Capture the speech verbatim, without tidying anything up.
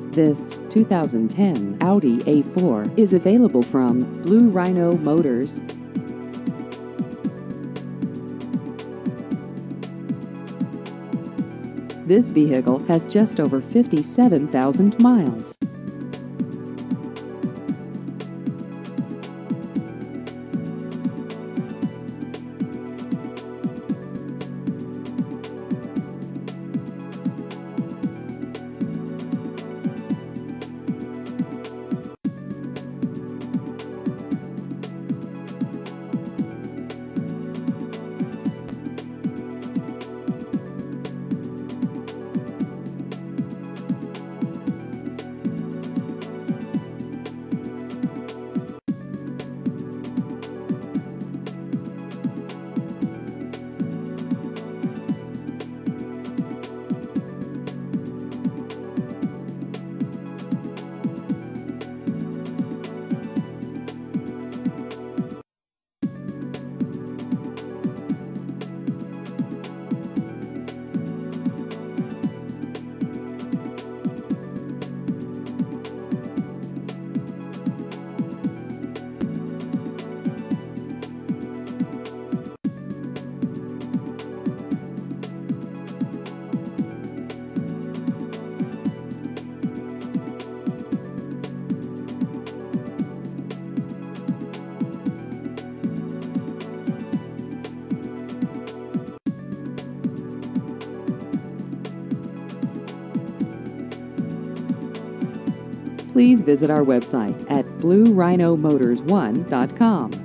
This two thousand ten Audi A four is available from Blue Rhino Motors. This vehicle has just over fifty-seven thousand miles. Please visit our website at blue rhino motors one dot com.